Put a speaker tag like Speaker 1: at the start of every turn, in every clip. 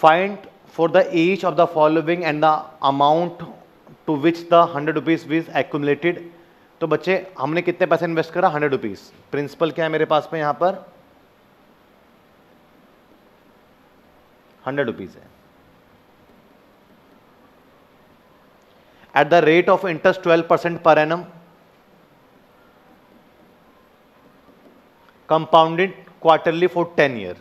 Speaker 1: Find for the each of the following and the amount to which the 100 rupees was accumulated. तो बच्चे हमने कितने पैसे invest करा? 100 रुपीज। प्रिंसिपल क्या है मेरे पास में यहां पर? 100 रुपीज है। At the rate of interest 12% पर annum, compounded quarterly for 10 year.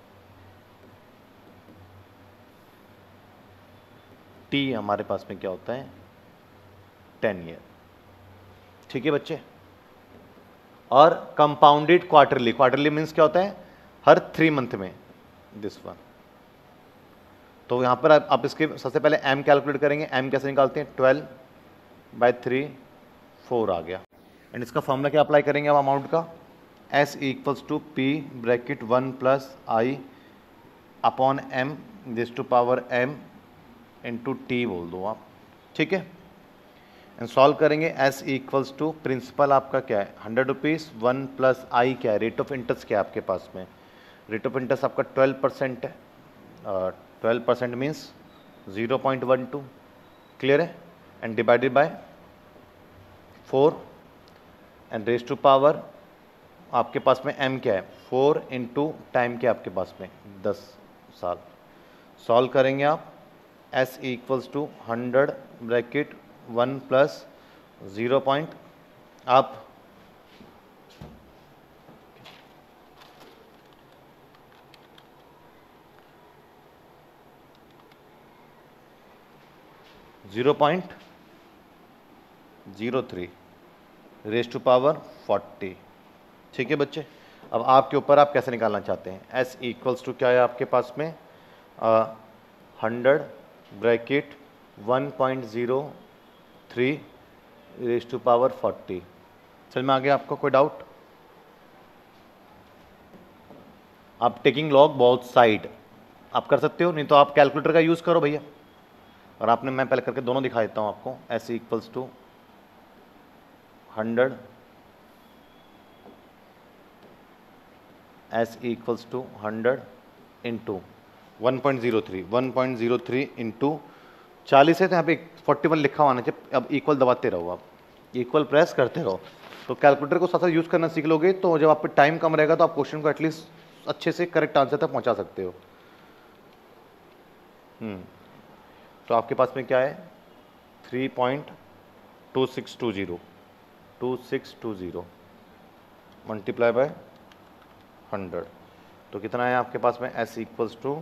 Speaker 1: T हमारे पास में क्या होता है? 10 ईयर। ठीक है बच्चे। और कंपाउंडेड क्वार्टरली, क्वार्टरली मीन्स क्या होता है? हर 3 मंथ में, दिस वन। तो यहां पर आप इसके सबसे पहले m कैलकुलेट करेंगे। m कैसे निकालते हैं? 12/3, 4 आ गया। एंड इसका फॉर्मूला क्या अप्लाई करेंगे अब अमाउंट का? s equals to p bracket 1 plus I upon m this to power m into T बोल दो आप। ठीक है। एंड सॉल्व करेंगे। s इक्वल्स टू प्रिंसिपल आपका क्या है? 100 रुपीज़, 1 प्लस आई क्या है? रेट ऑफ इंटरेस्ट क्या है आपके पास में? रेट ऑफ इंटरेस्ट आपका 12% है। 12% मीन्स 0.12। क्लियर है? And divided by 4 and raise to power आपके पास में m क्या है? 4 इंटू टाइम क्या आपके पास में? 10 साल। सॉल्व करेंगे आप। s equals to 100 bracket 1 plus 0 point आप 0.03 रेज टू पावर 40। ठीक है बच्चे। अब आपके ऊपर आप कैसे निकालना चाहते हैं? s इक्वल्स टू क्या है आपके पास में? 100 ब्रैकेट 1.03 रेज टू पावर 40। चल में आ गया आपको? कोई डाउट? आप टेकिंग लॉग बोथ साइड आप कर सकते हो, नहीं तो आप कैलकुलेटर का यूज़ करो भैया। और आपने, मैं पहले करके दोनों दिखा देता हूँ आपको। s equals to 100 s equals to 100 into 1.03 into 40 है, तो यहाँ पे 41 लिखा हुआ आना चाहिए। अब इक्वल दबाते रहो, आप इक्वल प्रेस करते रहो, तो कैलकुलेटर को साथ साथ यूज़ करना सीख लोगे। तो जब आप पे टाइम कम रहेगा तो आप क्वेश्चन को एटलीस्ट अच्छे से करेक्ट आंसर तक पहुँचा सकते हो। तो आपके पास में क्या है? 3.2620 मल्टीप्लाई बाय 100, तो कितना है आपके पास में? s इक्वल्स टू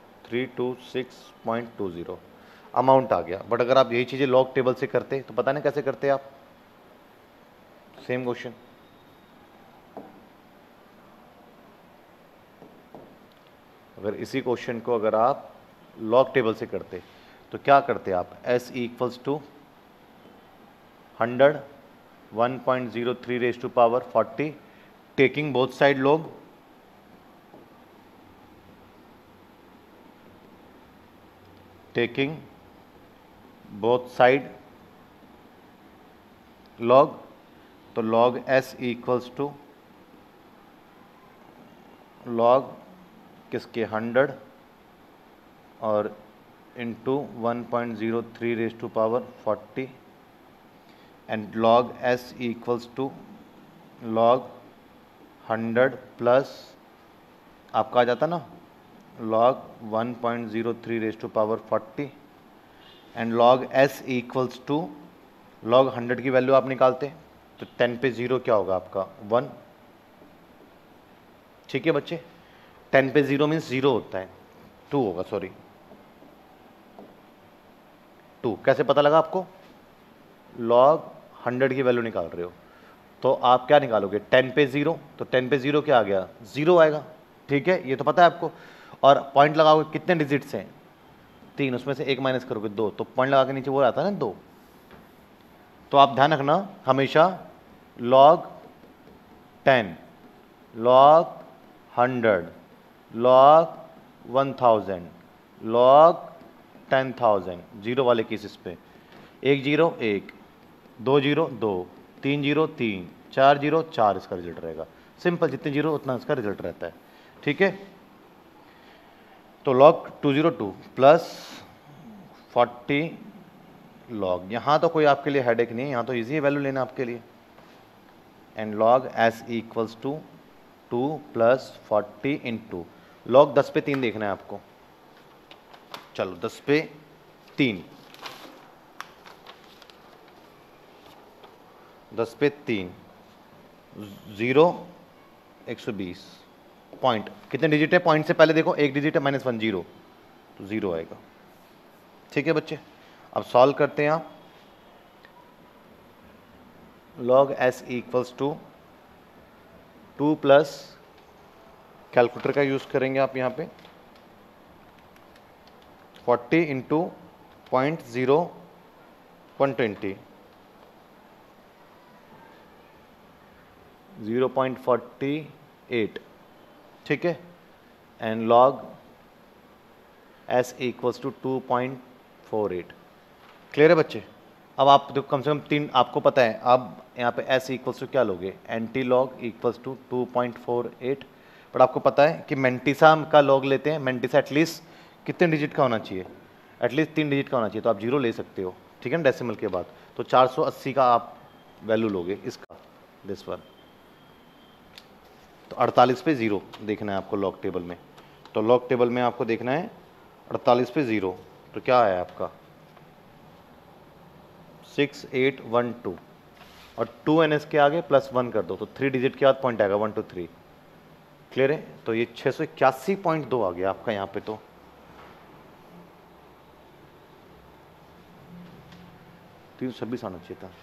Speaker 1: 326.20 अमाउंट आ गया। बट अगर आप यही चीज़ें लॉग टेबल से करते तो पता नहीं कैसे करते आप। Same question. अगर इसी क्वेश्चन को अगर आप लॉग टेबल से करते तो क्या करते आप? s equals to 100 1.03 raise to power 40 taking both side log, taking both side log, तो log s equals to log किसके? 100 और into 1.03 raise to power 40 and log s equals to log 100 plus आपका आ जाता ना log 1.03 raise to power 40 and log s equals to log 100 की value आप निकालते तो 10 पे 0 क्या होगा आपका? 1। ठीक है बच्चे। 10 पे 0 मीन्स 0 होता है, 2 होगा, सॉरी 2। कैसे पता लगा आपको? लॉग 100 की वैल्यू निकाल रहे हो तो आप क्या निकालोगे? 10 पे 0, तो 10 पे 0 क्या आ गया? 0 आएगा। ठीक है, ये तो पता है आपको। और पॉइंट लगाओगे, कितने डिजिट्स हैं? 3, उसमें से 1 माइनस करोगे 2, तो पॉइंट लगा के नीचे वो आता है ना 2। तो आप ध्यान रखना हमेशा log 10, log 100, log 1000, log 10,000 zero वाले केसेस पे 1 0 1, 2 0 2, 3 0 3, 4 0 4 इसका रिजल्ट रहेगा। सिंपल, जितने जीरो उतना इसका रिजल्ट रहता है। ठीक है, तो log 202 प्लस 40 log, यहाँ तो कोई आपके लिए हेडेक नहीं है, यहाँ तो इजी है वैल्यू लेना आपके लिए। And log s equals to 2 plus 40 into log 10 पे 3 देखना है आपको। चलो 10 पे 3, 10 पे 3 0 120 पॉइंट कितने डिजिट है, पॉइंट से पहले देखो एक डिजिट है -1 0, तो 0 आएगा। ठीक है बच्चे, अब सॉल्व करते हैं आप। log s equals to 2 plus calculator का यूज करेंगे आप यहाँ पे 40 इंटू 0.0120 0.48, ठीक है। And log s equals to 2.48। Clear है बच्चे? अब आप देखो कम से कम 3 आपको पता है। अब यहाँ पे s इक्वल्स टू क्या लोगे, anti log equals to 2.48, but आपको पता है कि मेंटिसा का लॉग लेते हैं। मेंटिसा एटलीस्ट कितने डिजिट का होना चाहिए, एटलीस्ट 3 डिजिट का होना चाहिए, तो आप 0 ले सकते हो, ठीक है ना, डेसिमल के बाद। तो 480 का आप वैल्यू लोगे इसका, दिस वन। तो 48 पे 0 देखना है आपको लॉग टेबल में। तो लॉग टेबल में आपको देखना है 48 पे 0, तो क्या आया आपका 6812, और 2 NS के आगे +1 कर दो, तो 3 डिजिट के बाद पॉइंट आएगा 1 2 3। क्लियर है? तो ये 681.2 आ गया आपका यहाँ पे। तो 326 आना चाहिए था।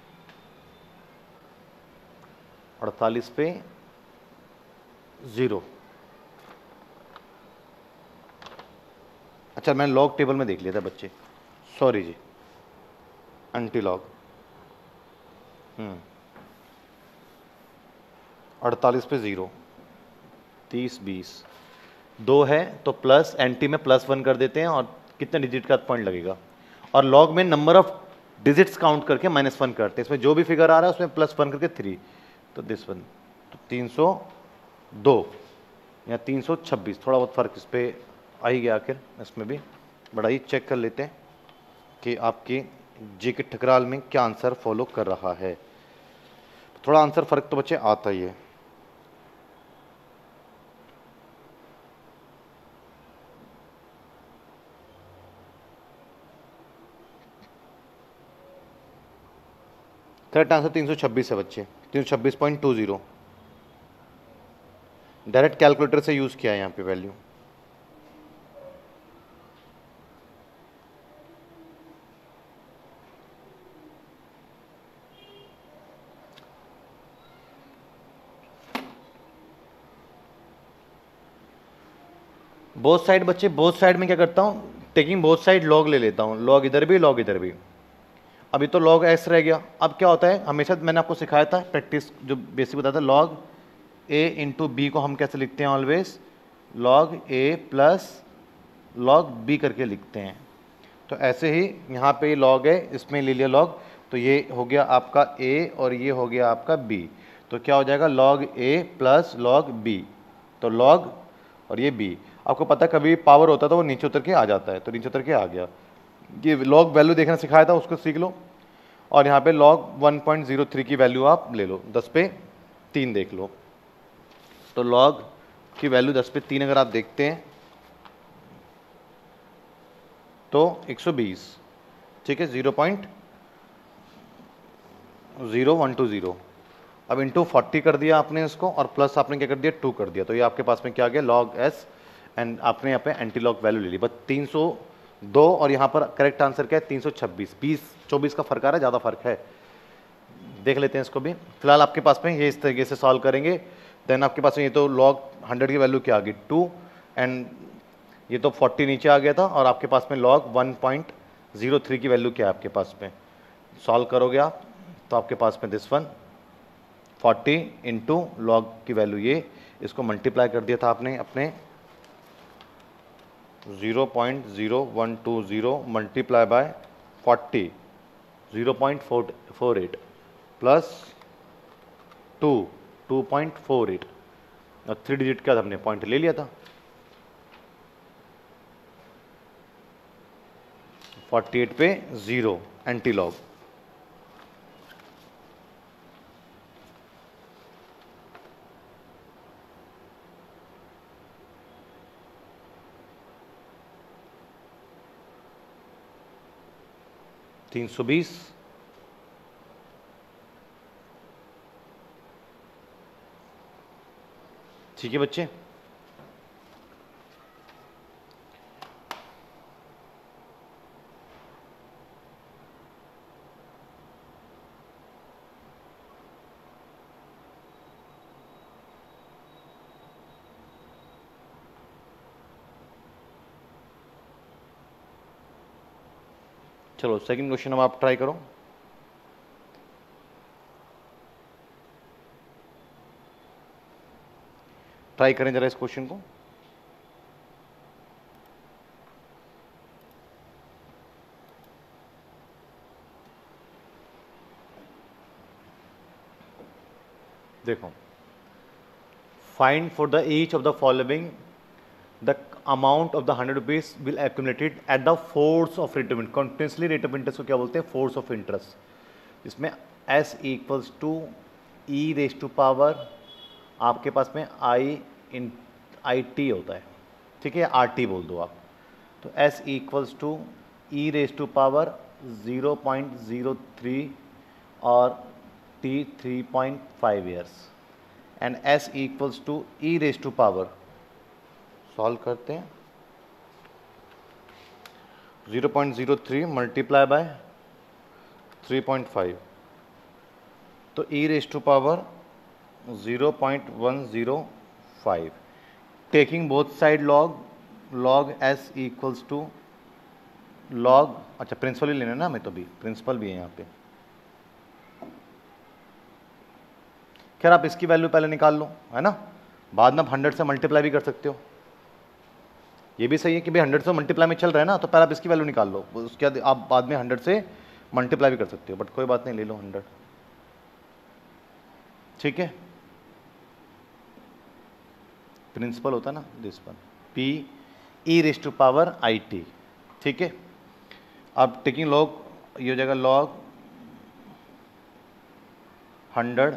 Speaker 1: 48 पे 0। अच्छा मैंने लॉग टेबल में देख लिया था बच्चे, सॉरी जी, एंटी लॉग 48 पे 0, 30 20 2 है तो प्लस एंटी में +1 कर देते हैं, और कितने डिजिट का पॉइंट लगेगा। और लॉग में नंबर ऑफ डिजिट्स काउंट करके -1 करते हैं। इसमें जो भी फिगर आ रहा है उसमें +1 करके 3, तो दिस वन, तो 302 या 326, थोड़ा बहुत फ़र्क इस पर आ ही गया आखिर। इसमें भी बड़ा ही चेक कर लेते हैं कि आपकी जी के ठकराल में क्या आंसर फॉलो कर रहा है। थोड़ा आंसर फ़र्क तो बच्चे आता ही है। करेक्ट आंसर 326 है बच्चे, 326.20। डायरेक्ट कैलकुलेटर से यूज़ किया है यहाँ पे वैल्यू। बोथ साइड बच्चे, बोथ साइड में क्या करता हूँ, टेकिंग बोथ साइड लॉग ले लेता हूँ, लॉग इधर भी लॉग इधर भी। अभी तो log s रह गया। अब क्या होता है, हमेशा मैंने आपको सिखाया था, प्रैक्टिस जो बेसिक बताया था, log a इंटू बी को हम कैसे लिखते हैं, always log a plus log b करके लिखते हैं। तो ऐसे ही यहाँ पे log है, इसमें ले लिया log, तो ये हो गया आपका a और ये हो गया आपका b, तो क्या हो जाएगा log a plus log b, तो log और ये b। आपको पता है कभी पावर होता है तो वो नीचे उतर के आ जाता है, तो नीचे उतर के आ गया। ये लॉग वैल्यू देखना सिखाया था, उसको सीख लो। और यहाँ पे log 1.03 की वैल्यू आप ले लो, 10 पे 3 देख लो। तो log की वैल्यू 10 पे 3 अगर आप देखते हैं तो 120, ठीक है, 0.0120। अब इंटू 40 कर दिया आपने इसको, और प्लस आपने क्या कर दिया 2 कर दिया, तो ये आपके पास में क्या आ गया log s, एंड आपने यहाँ पे एंटी लॉग वैल्यू ले ली। बस 302, और यहाँ पर करेक्ट आंसर क्या है 326। 20-24 का फर्क आ रहा है, ज़्यादा फर्क है। देख लेते हैं इसको भी। फिलहाल आपके पास में ये इस तरीके से सॉल्व करेंगे। देन आपके पास में ये तो log 100 की वैल्यू क्या आ गई 2, एंड ये तो 40 नीचे आ गया था, और आपके पास में log 1.03 की वैल्यू क्या है आपके पास में। सॉल्व करोगे आप तो आपके पास में दिस वन 40 इंटू लॉग की वैल्यू ये, इसको मल्टीप्लाई कर दिया था आपने अपने 0.0120 मल्टीप्लाई बाय 40, 0.48 प्लस 2.48, और 3 डिजिट का हमने पॉइंट ले लिया था। 48 पे 0 एंटी लॉग। तीन सौ बीस, ठीक है बच्चे। चलो सेकंड क्वेश्चन अब आप ट्राई करो। ट्राई करें जरा इस क्वेश्चन को। देखो, find for the each of the following the amount of the 100 rupees will accumulated at the force of rate of interest. Continuously rate of interest को क्या बोलते हैं? Force of interest. इसमें S equals to E raise to power, आपके पास में I T होता है, ठीक है, आर टी बोल दो आप। तो S equals to E raise to power 0.03 और T 3.5 years, and S equals to E raise to power, solve करते हैं, 0.03 मल्टीप्लाई बाय 3.5, तो E raise to power 0.105। Taking both side log, log S equals to log, अच्छा principal ही लेना है ना हमें, तो भी प्रिंसिपल भी है यहाँ पे। खैर आप इसकी वैल्यू पहले निकाल लो, है ना, बाद में आप 100 से मल्टीप्लाई भी कर सकते हो। ये भी सही है कि भाई 100 से मल्टीप्लाई में चल रहा है ना, तो पहले आप इसकी वैल्यू निकाल लो, उसके बाद आप बाद में 100 से मल्टीप्लाई भी कर सकते हो, बट कोई बात नहीं, ले लो 100, ठीक है। प्रिंसिपल होता है ना this one, P E raise to power I T, ठीक है। अब टेकिंग लॉग, ये हो जाएगा log 100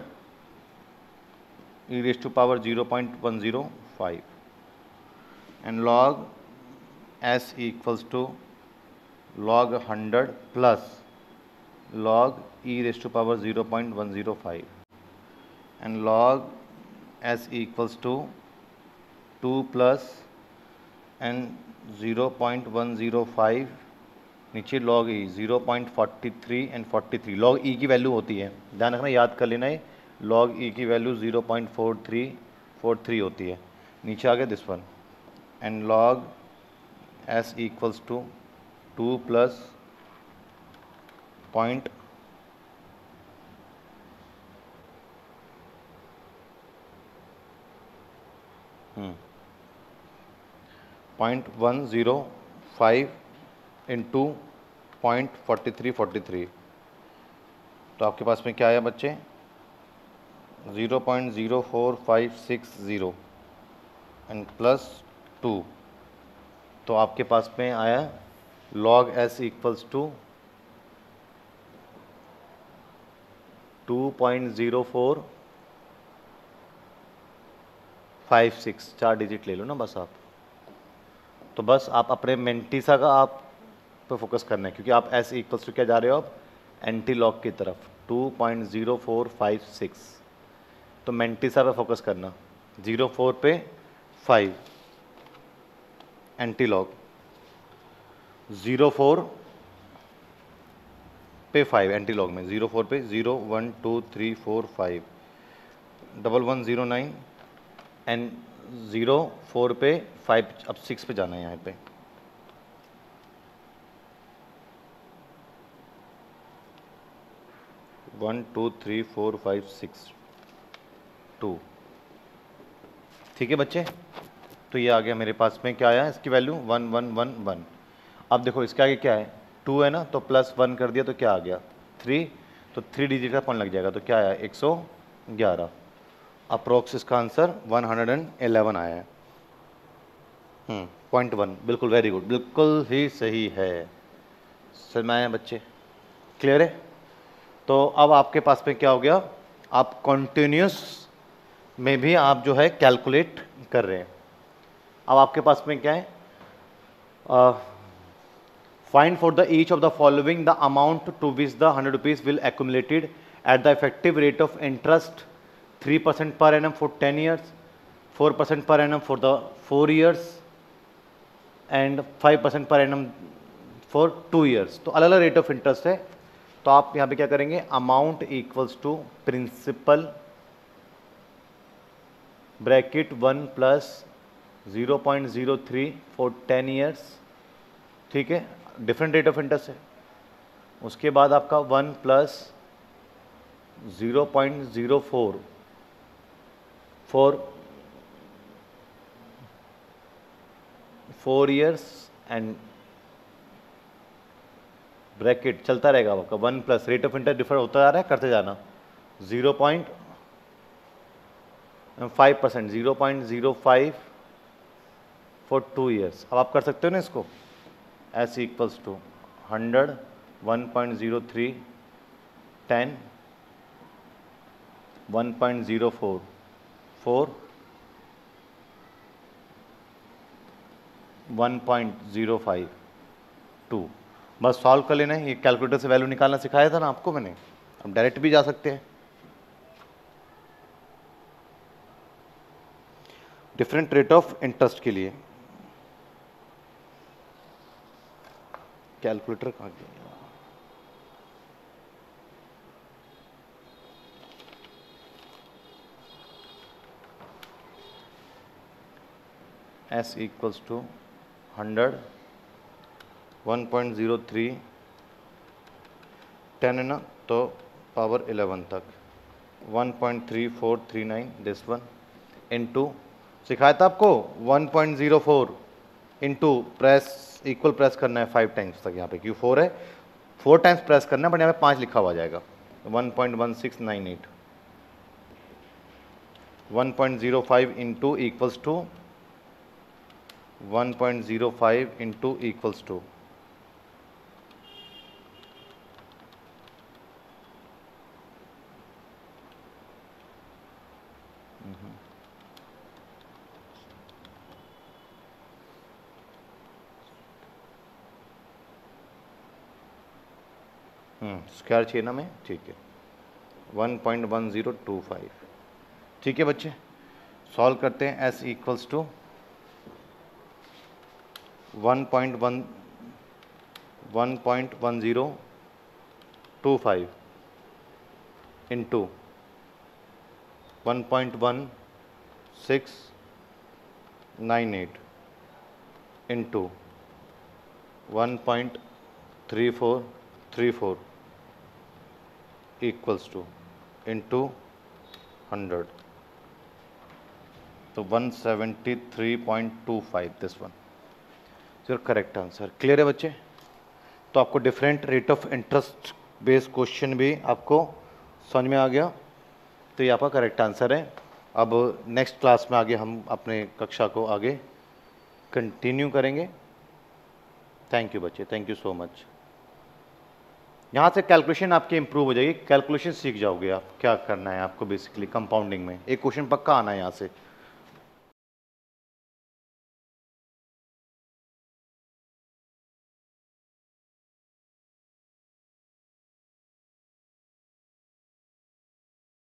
Speaker 1: E raise to power 0.105 and log S equals to log 100 plus log E raise to power 0.105 and log S equals to 2 plus and 0.105, नीचे log E 0.43 and 43, log E की value होती है, ध्यान रखना, याद कर लेना है, लॉग ई की वैल्यू 0.4343 होती है। नीचे आ गया this one, and log S equals to 2 plus 0.105 into 0.4343, तो आपके पास में क्या आया बच्चे? 0.04560 एंड प्लस 2, तो आपके पास में आया log S equals to 2.0456, 4 digit ले लो ना बस आप। तो बस आप अपने मेंटिसा का आप पे फोकस करना है, क्योंकि आप एस इक्वल्स टू क्या जा रहे हो आप? एंटी लॉग की तरफ, 2.0456, तो मेंटिसा पे फोकस करना, 04 पे 5 एंटी लॉग, 04 पे 5 एंटी लॉग में, 04 पे 0 1 2 3 4 5 1109 एंड 04 पे 5, अब 6 पे जाना है यहाँ पे, one two three four five six 2, ठीक है बच्चे। तो ये आ गया मेरे पास में, क्या आया इसकी वैल्यू? 1111। अब देखो इसके आगे क्या है? 2 है ना, तो प्लस 1 कर दिया तो क्या आ गया? 3, तो 3 डिजिट का पॉइंट लग जाएगा, तो क्या आया? 111। अप्रोक्स इसका आंसर 111 आया है। 0.1, बिल्कुल, वेरी गुड, बिल्कुल ही सही है, समझ में आया बच्चे? क्लियर है? तो अब आपके पास में क्या हो गया, आप कॉन्टिन्यूस में भी आप जो है कैलकुलेट कर रहे हैं। अब आपके पास में क्या है, find for the each of the following the amount to which the 100 rupees will accumulated at the effective rate of interest 3% per annum for 10 years, 4% per annum for the 4 years and 5% per annum for 2 years। तो अलग अलग rate of interest है। तो आप यहाँ पे क्या करेंगे, amount equals to principal bracket 1 plus 0.03 for 10 years, ठीक है, डिफरेंट रेट ऑफ इंटरेस्ट है। उसके बाद आपका 1 plus 0.04 for 4 years and bracket चलता रहेगा आपका 1 plus rate of interest differ होता जा रहा है, करते जाना 0.5%, 0.05 फॉर 2 ईयर्स। अब आप कर सकते हो ना इसको, एस इक्वल्स टू 100, 1.03, 10, 1.04, 4, 1.05, 2। बस सॉल्व कर लेना है। ये कैलकुलेटर से वैल्यू निकालना सिखाया था ना आपको मैंने, अब डायरेक्ट भी जा सकते हैं। डिफरेंट रेट ऑफ इंटरेस्ट के लिए कैलकुलेटर कहाँ गया, एस इक्वल्स टू 100, 1.03, 10 है ना, तो पावर 11 तक 1.3439 दिस वन इनटू, सिखाया था आपको 1.04 इनटू प्रेस इक्वल प्रेस करना है 5 टाइम्स तक, यहाँ पे क्यों 4 है 4 टाइम्स प्रेस करना है, बट यहाँ पे 5 लिखा हुआ जाएगा 1.1698, 1.05 into equals to 1.05 into equals to square चाहिए ना में, ठीक है 1.1025, ठीक है बच्चे। सॉल्व करते हैं, S equals to 1.1025 into 1.1698 into 1.3434 equals to into 100, तो 173.25 this one your correct answer. Clear है बच्चे? तो आपको different rate of interest based question भी आपको समझ में आ गया, तो ये आपका करेक्ट आंसर है। अब नेक्स्ट क्लास में आगे हम अपने कक्षा को आगे कंटिन्यू करेंगे। थैंक यू बच्चे, थैंक यू सो मच। यहाँ से कैलकुलेशन आपकी इंप्रूव हो जाएगी, कैलकुलेशन सीख जाओगे आप क्या करना है आपको बेसिकली कंपाउंडिंग में। एक क्वेश्चन पक्का आना है यहाँ से।